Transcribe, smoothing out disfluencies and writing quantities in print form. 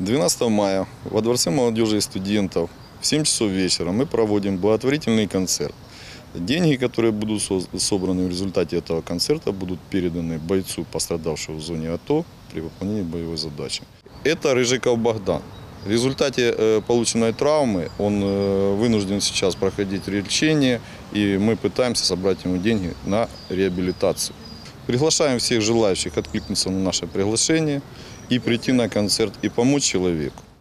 12 мая во Дворце молодежи и студентов в 7 часов вечера мы проводим благотворительный концерт. Деньги, которые будут собраны в результате этого концерта, будут переданы бойцу, пострадавшему в зоне АТО при выполнении боевой задачи. Это Рыжиков Богдан. В результате полученной травмы он вынужден сейчас проходить лечение, и мы пытаемся собрать ему деньги на реабилитацию. Приглашаем всех желающих откликнуться на наше приглашение и прийти на концерт и помочь человеку.